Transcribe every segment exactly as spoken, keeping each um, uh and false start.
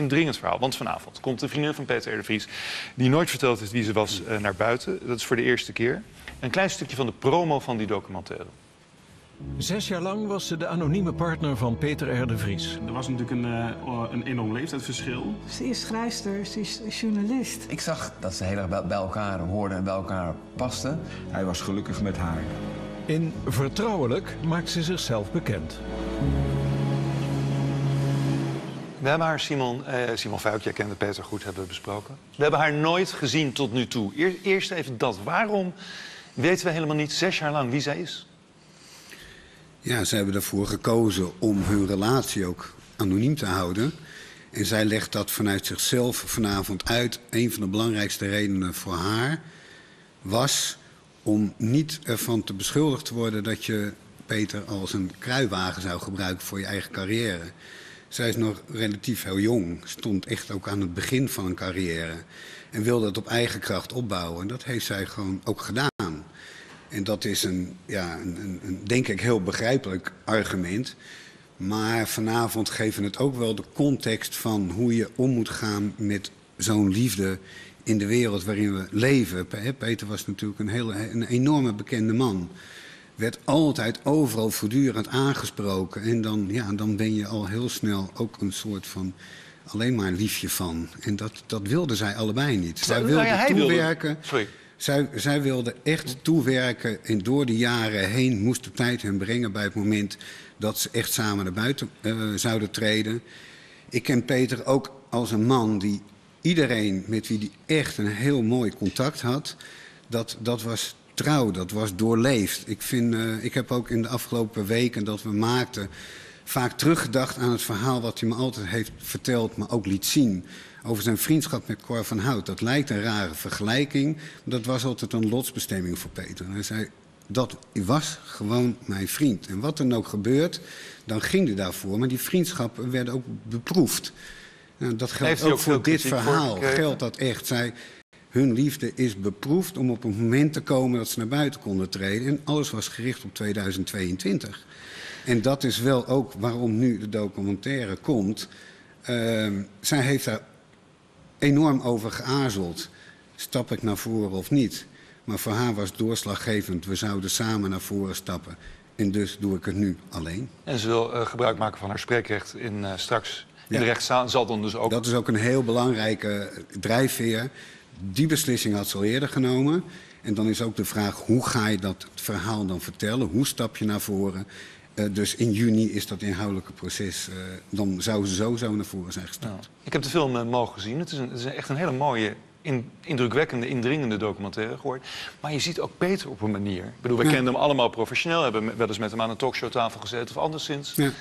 indringend verhaal. Want vanavond komt de vriendin van Peter R. de Vries... die nooit verteld heeft wie ze was, uh, naar buiten. Dat is voor de eerste keer. Een klein stukje van de promo van die documentaire. Zes jaar lang was ze de anonieme partner van Peter R. de Vries. Er was natuurlijk een, uh, een enorm leeftijdsverschil. Ze is schrijfster, ze is journalist. Ik zag dat ze heel erg bij elkaar hoorden en bij elkaar pasten. Hij was gelukkig met haar. In Vertrouwelijk maakt ze zichzelf bekend. We hebben haar, Simon, eh, Simon Fuik, jij kende Peter goed, hebben we besproken. We hebben haar nooit gezien tot nu toe. Eer, eerst even dat. Waarom weten we helemaal niet zes jaar lang wie zij is? Ja, ze hebben ervoor gekozen om hun relatie ook anoniem te houden. En zij legt dat vanuit zichzelf vanavond uit. Een van de belangrijkste redenen voor haar was om niet ervan te beschuldigd te worden dat je Peter als een kruiwagen zou gebruiken voor je eigen carrière. Zij is nog relatief heel jong, stond echt ook aan het begin van een carrière en wilde het op eigen kracht opbouwen. En dat heeft zij gewoon ook gedaan. En dat is een, ja, een, een, een denk ik heel begrijpelijk argument. Maar vanavond geven we het ook wel de context van hoe je om moet gaan met zo'n liefde in de wereld waarin we leven. Peter was natuurlijk een, hele, een enorme bekende man. Werd altijd overal voortdurend aangesproken. En dan, ja, dan ben je al heel snel ook een soort van alleen maar liefje van. En dat, dat wilden zij allebei niet. Zij wilden nou ja, toewerken. Wilde... Sorry. Zij, zij wilde echt toewerken en door de jaren heen moest de tijd hen brengen bij het moment dat ze echt samen naar buiten uh, zouden treden. Ik ken Peter ook als een man die iedereen met wie hij echt een heel mooi contact had, dat, dat was trouw, dat was doorleefd. Ik, vind, uh, ik heb ook in de afgelopen weken dat we maakten vaak teruggedacht aan het verhaal wat hij me altijd heeft verteld, maar ook liet zien. Over zijn vriendschap met Cor van Hout. Dat lijkt een rare vergelijking. Maar dat was altijd een lotsbestemming voor Peter. En hij zei, dat was gewoon mijn vriend. En wat er ook gebeurt, dan ging hij daarvoor. Maar die vriendschappen werden ook beproefd. Nou, dat geldt ook, ook voor dit verhaal. Geldt dat echt. Zij, hun liefde is beproefd om op een moment te komen dat ze naar buiten konden treden. En alles was gericht op tweeduizend tweeëntwintig. En dat is wel ook waarom nu de documentaire komt. Uh, zij heeft daar enorm over geaarzeld. Stap ik naar voren of niet? Maar voor haar was doorslaggevend. We zouden samen naar voren stappen. En dus doe ik het nu alleen. En ze wil uh, gebruik maken van haar spreekrecht in, uh, straks in ja. de rechtszaal. Zal dan dus ook... Dat is ook een heel belangrijke drijfveer. Die beslissing had ze al eerder genomen. En dan is ook de vraag, hoe ga je dat verhaal dan vertellen? Hoe stap je naar voren? Uh, dus in juni is dat inhoudelijke proces. Uh, dan zou ze sowieso naar voren zijn gestapt. Ja. Ik heb de film uh, mogen gezien. Het is, een, het is echt een hele mooie, in, indrukwekkende, indringende documentaire geworden. Maar je ziet ook Peter op een manier. Ik bedoel, wij ja. kenden hem allemaal professioneel. Hebben wel eens met hem aan een talkshowtafel gezeten of anderszins. Ja.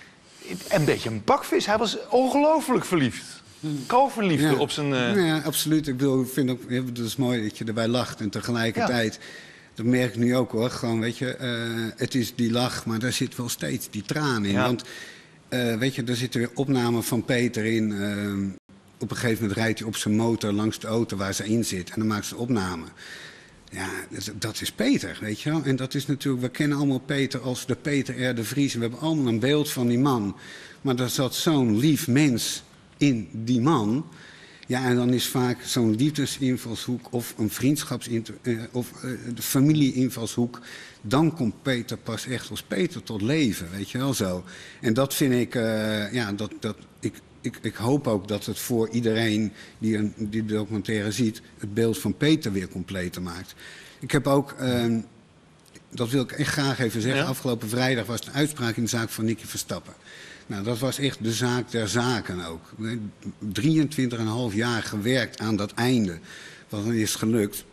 Een beetje een bakvis. Hij was ongelooflijk verliefd. Kalverliefde ja. op zijn... Uh... Ja, absoluut. Ik bedoel, ik vind ook, het is mooi dat je erbij lacht en tegelijkertijd... Ja. Dat merk ik nu ook hoor. Gewoon, weet je, uh, het is die lach, maar daar zit wel steeds die traan in. Ja. Want, uh, weet je, er zitten weer opnamen van Peter in. Uh, op een gegeven moment rijdt hij op zijn motor langs de auto waar ze in zit. En dan maakt ze opname. Ja, dat, dat is Peter, weet je wel. En dat is natuurlijk, we kennen allemaal Peter als de Peter R. de Vries. En we hebben allemaal een beeld van die man. Maar er zat zo'n lief mens in die man... Ja, en dan is vaak zo'n liefdesinvalshoek of een vriendschapsinvalshoek uh, of uh, de familieinvalshoek. Dan komt Peter pas echt als Peter tot leven, weet je wel zo. En dat vind ik, uh, ja, dat, dat, ik, ik, ik hoop ook dat het voor iedereen die, een, die de documentaire ziet, het beeld van Peter weer completer maakt. Ik heb ook, uh, dat wil ik echt graag even zeggen, ja? Afgelopen vrijdag was de uitspraak in de zaak van Nicky Verstappen. Nou, dat was echt de zaak der zaken ook. drieëntwintig komma vijf jaar gewerkt aan dat einde. Wat dan is gelukt.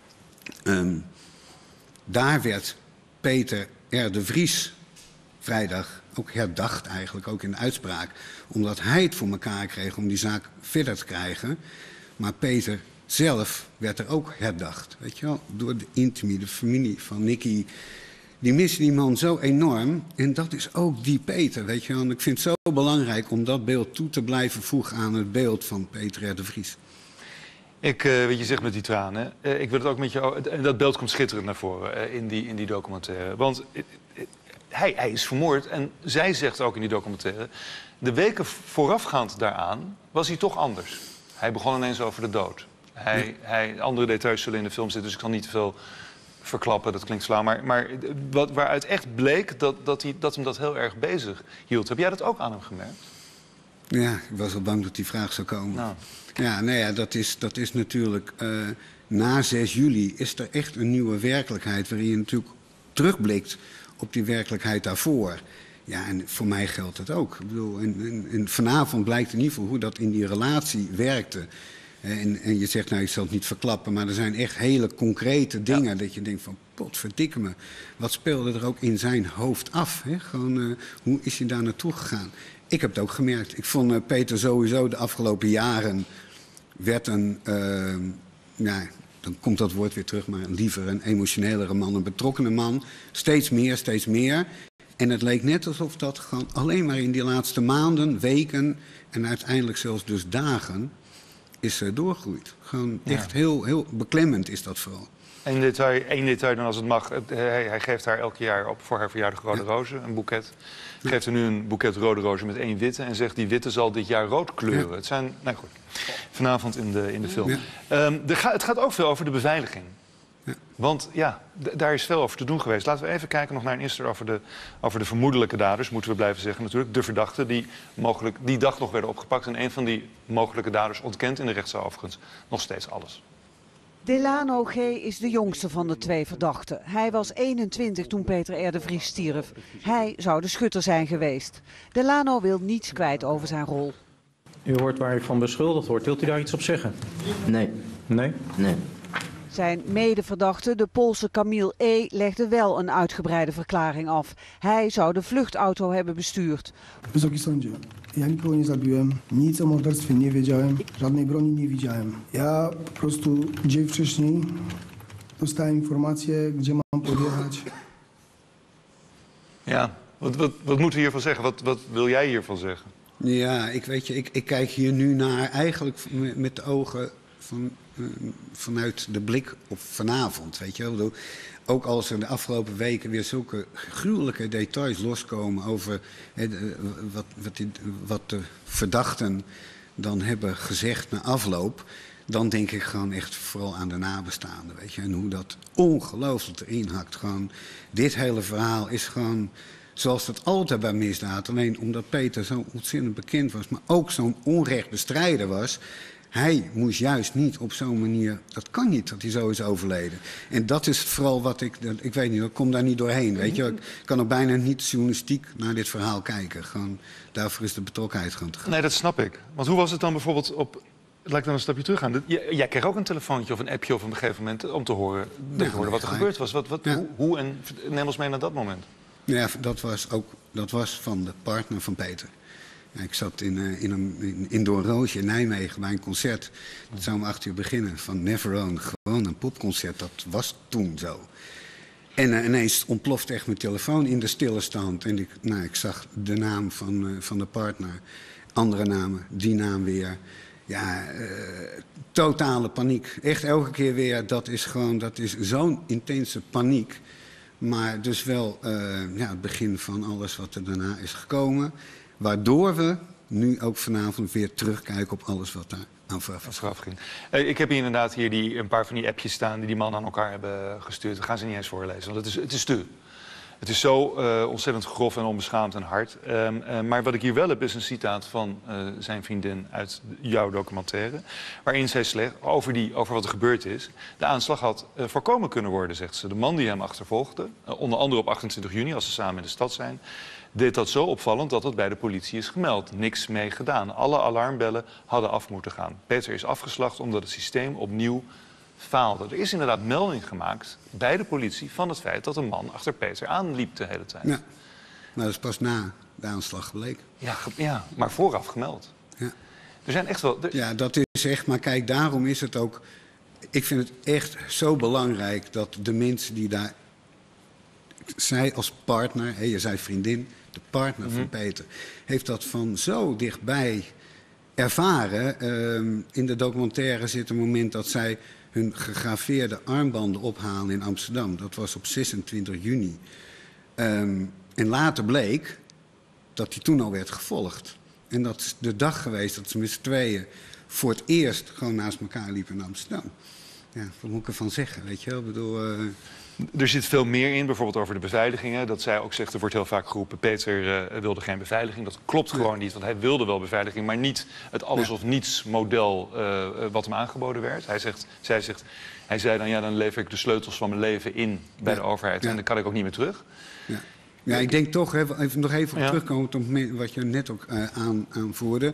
Um, daar werd Peter R. de Vries vrijdag ook herdacht eigenlijk, ook in de uitspraak. Omdat hij het voor elkaar kreeg om die zaak verder te krijgen. Maar Peter zelf werd er ook herdacht. Weet je wel, door de intimie, de familie van Nicky. Die missen die man zo enorm. En dat is ook die Peter, weet je wel. En ik vind het zo belangrijk om dat beeld toe te blijven voegen aan het beeld van Peter R. de Vries. Ik, uh, weet je zegt met die tranen, uh, ik wil het ook met jou... En dat beeld komt schitterend naar voren uh, in, die, in die documentaire. Want uh, uh, hij, hij is vermoord. En zij zegt ook in die documentaire... de weken voorafgaand daaraan was hij toch anders. Hij begon ineens over de dood. Hij, ja. hij, andere details zullen in de film zitten, dus ik kan niet te veel verklappen. Dat klinkt flauw. Maar, maar wat, waaruit echt bleek dat, dat, hij, dat hem dat heel erg bezig hield. Heb jij dat ook aan hem gemerkt? Ja, ik was al bang dat die vraag zou komen. Nou. Ja, nou ja, dat is, dat is natuurlijk... Uh, na zes juli is er echt een nieuwe werkelijkheid... waarin je natuurlijk terugblikt op die werkelijkheid daarvoor. Ja, en voor mij geldt het ook. Ik bedoel, en, en, en vanavond blijkt in ieder geval hoe dat in die relatie werkte. En, en je zegt, nou, ik zal het niet verklappen... maar er zijn echt hele concrete dingen... Ja. Dat je denkt van, potverdikke me. Wat speelde er ook in zijn hoofd af? Hè? Gewoon, uh, hoe is hij daar naartoe gegaan? Ik heb het ook gemerkt. Ik vond uh, Peter sowieso de afgelopen jaren... werd een... Uh, ja, dan komt dat woord weer terug, maar liever een emotionelere man... een betrokkenen man. Steeds meer, steeds meer... En het leek net alsof dat gewoon alleen maar in die laatste maanden, weken... en uiteindelijk zelfs dus dagen is uh, doorgegroeid. Gewoon ja. echt heel, heel beklemmend is dat vooral. Eén detail, één detail dan als het mag. Hij, hij geeft haar elk jaar op voor haar verjaardag rode ja. rozen, een boeket. Hij geeft haar nu een boeket rode rozen met één witte... en zegt die witte zal dit jaar rood kleuren. Ja. Het zijn, nou goed, vanavond in de, in de film. Ja. Um, de, het gaat ook veel over de beveiliging. Ja. Want ja, daar is veel over te doen geweest. Laten we even kijken nog naar een eerste over de, over de vermoedelijke daders, moeten we blijven zeggen natuurlijk. De verdachten die mogelijk die dag nog werden opgepakt. En een van die mogelijke daders ontkent in de rechtszaal overigens nog steeds alles. Delano G. is de jongste van de twee verdachten. Hij was eenentwintig toen Peter R. de Vries stierf. Hij zou de schutter zijn geweest. Delano wil niets kwijt over zijn rol. U hoort waar u van beschuldigd wordt. Wilt u daar iets op zeggen? Nee. Nee? Nee. Zijn medeverdachte, de Poolse Kamil E., legde wel een uitgebreide verklaring af. Hij zou de vluchtauto hebben bestuurd. Wysoki sądzie, ja nikogo nie zabiłem, nic o morderstwie nie wiedziałem, żadnej broni nie widziałem. Ja po prostu dzień wcześniej dostałem informację, gdzie mam podjechać. Ja, wat, wat, wat moeten we hiervan zeggen? Wat, wat wil jij hiervan zeggen? Ja, ik weet je, ik, ik kijk hier nu naar eigenlijk met de ogen van... vanuit de blik op vanavond, weet je wel. Ook als er de afgelopen weken weer zulke gruwelijke details loskomen over he, wat, wat, die, wat de verdachten dan hebben gezegd na afloop, dan denk ik gewoon echt vooral aan de nabestaanden, weet je. En hoe dat ongelooflijk erin hakt. Gewoon, dit hele verhaal is gewoon zoals het altijd bij misdaad. Alleen omdat Peter zo ontzettend bekend was, maar ook zo'n onrechtbestrijder was. Hij moest juist niet op zo'n manier... Dat kan niet, dat hij zo is overleden. En dat is vooral wat ik... Ik weet niet, ik kom daar niet doorheen, weet je. Ik kan ook bijna niet journalistiek naar dit verhaal kijken. Gewoon, daarvoor is de betrokkenheid gewoon te gaan. Nee, dat snap ik. Want hoe was het dan bijvoorbeeld op... Laat ik dan een stapje terug gaan. Jij kreeg ook een telefoontje of een appje op een gegeven moment... om te horen, ja, te horen wat er gebeurd was. Wat, wat, ja. hoe, hoe en neem ons mee naar dat moment. Ja, dat was, ook, dat was van de partner van Peter. Ja, ik zat in, uh, in een in, in Doornroosje in Nijmegen bij een concert. Dat zou om acht uur beginnen van Never Own. Gewoon een popconcert, dat was toen zo. En uh, ineens ontplofte echt mijn telefoon in de stille stand. En ik, nou, ik zag de naam van, uh, van de partner, andere namen, die naam weer. Ja, uh, totale paniek. Echt elke keer weer, dat is gewoon, dat is zo'n intense paniek. Maar dus wel uh, ja, het begin van alles wat er daarna is gekomen. Waardoor we nu ook vanavond weer terugkijken op alles wat daar aan vooraf ging. Uh, ik heb hier inderdaad hier die, een paar van die appjes staan die die mannen aan elkaar hebben gestuurd. Dat gaan ze niet eens voorlezen, want het is, het is te. Het is zo uh, ontzettend grof en onbeschaamd en hard. Um, uh, maar wat ik hier wel heb is een citaat van uh, zijn vriendin uit jouw documentaire. Waarin zij slecht over, die, over wat er gebeurd is. De aanslag had uh, voorkomen kunnen worden, zegt ze. De man die hem achtervolgde, uh, onder andere op achtentwintig juni, als ze samen in de stad zijn, deed dat zo opvallend dat het bij de politie is gemeld. Niks mee gedaan. Alle alarmbellen hadden af moeten gaan. Peter is afgeslacht omdat het systeem opnieuw faalde. Er is inderdaad melding gemaakt bij de politie van het feit dat een man achter Peter aanliep de hele tijd. Ja, maar dat is pas na de aanslag gebleken. Ja, ja, maar vooraf gemeld. Ja. Er zijn echt wel... Er... Ja, dat is echt... Maar kijk, daarom is het ook... Ik vind het echt zo belangrijk dat de mensen die daar... Zij als partner, hè, je zei vriendin, de partner mm-hmm. van Peter, heeft dat van zo dichtbij ervaren. Uh, in de documentaire zit een moment dat zij hun gegraveerde armbanden ophalen in Amsterdam. Dat was op zesentwintig juni. Um, En later bleek dat hij toen al werd gevolgd. En dat is de dag geweest dat ze met z'n tweeën voor het eerst gewoon naast elkaar liepen in Amsterdam. Ja, wat moet ik ervan zeggen, weet je wel? Ik bedoel... Uh... Er zit veel meer in, bijvoorbeeld over de beveiligingen. Dat zij ook zegt, er wordt heel vaak geroepen, Peter uh, wilde geen beveiliging. Dat klopt gewoon niet, want hij wilde wel beveiliging, maar niet het alles of niets model uh, wat hem aangeboden werd. Hij zegt, zij zegt, hij zei dan, ja, dan lever ik de sleutels van mijn leven in bij ja. de overheid. Ja. En dan kan ik ook niet meer terug. Ja, ja ik denk toch, even, nog even op ja. terugkomen op wat je net ook uh, aan, aanvoerde.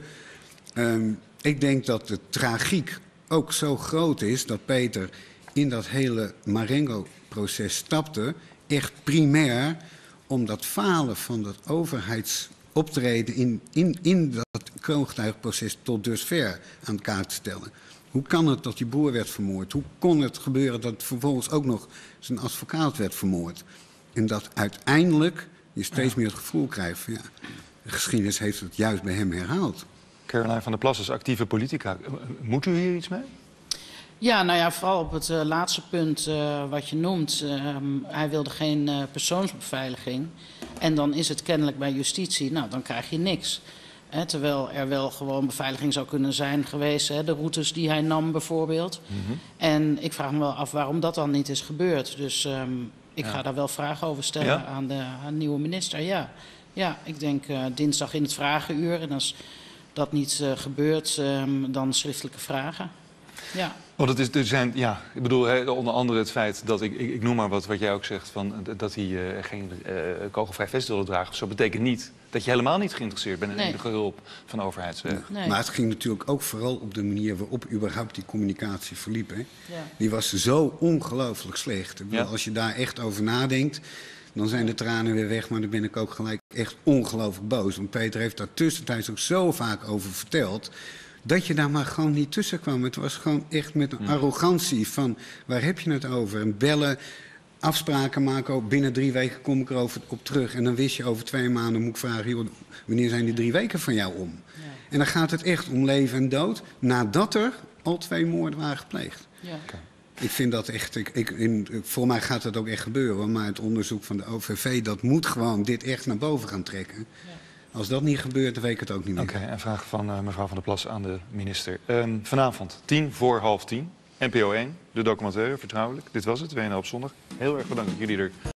Um, ik denk dat de tragiek ook zo groot is dat Peter in dat hele Marengo-proces stapte, echt primair om dat falen van dat overheidsoptreden in, in, in dat kroongetuigenproces tot dusver aan de kaart te stellen. Hoe kan het dat die boer werd vermoord? Hoe kon het gebeuren dat vervolgens ook nog zijn advocaat werd vermoord? En dat uiteindelijk je steeds meer het gevoel krijgt van ja, de geschiedenis heeft het juist bij hem herhaald. Caroline van der Plas is actieve politica. Moet u hier iets mee? Ja, nou ja, vooral op het uh, laatste punt uh, wat je noemt. Uh, hij wilde geen uh, persoonsbeveiliging. En dan is het kennelijk bij justitie, nou, dan krijg je niks. Hè, terwijl er wel gewoon beveiliging zou kunnen zijn geweest. Hè, de routes die hij nam bijvoorbeeld. Mm-hmm. En ik vraag me wel af waarom dat dan niet is gebeurd. Dus um, ik ja. ga daar wel vragen over stellen ja? aan, de, aan de nieuwe minister. Ja, ja ik denk uh, dinsdag in het vragenuur. En als dat niet uh, gebeurt, um, dan schriftelijke vragen. Ja. Want het is, er zijn, ja, ik bedoel, he, onder andere het feit dat, ik, ik, ik noem maar wat, wat jij ook zegt, van, dat hij uh, geen uh, kogelvrij vest wilde dragen. Zo betekent niet dat je helemaal niet geïnteresseerd bent in nee. enige hulp van overheidsweg. Nee. Maar het ging natuurlijk ook vooral op de manier waarop überhaupt die communicatie verliep. Hè? Ja. Die was zo ongelooflijk slecht. Ik bedoel, ja. Als je daar echt over nadenkt, dan zijn de tranen weer weg, maar dan ben ik ook gelijk echt ongelooflijk boos. Want Peter heeft daar tussentijds ook zo vaak over verteld, dat je daar maar gewoon niet tussen kwam. Het was gewoon echt met een arrogantie van, waar heb je het over? En bellen, afspraken maken, ook binnen drie weken kom ik erover op terug. En dan wist je over twee maanden, moet ik vragen, joh, wanneer zijn die drie weken van jou om? Ja. En dan gaat het echt om leven en dood, nadat er al twee moorden waren gepleegd. Ja. Okay. Ik vind dat echt, ik, ik, in, voor mij gaat dat ook echt gebeuren, maar het onderzoek van de O V V, dat moet gewoon dit echt naar boven gaan trekken. Ja. Als dat niet gebeurt, dan weet ik het ook niet meer. Oké, okay, een vraag van uh, mevrouw Van der Plas aan de minister. Um, vanavond, tien voor half tien, N P O één, de documentaire, vertrouwelijk. Dit was het, W N L op zondag. Heel erg bedankt dat jullie er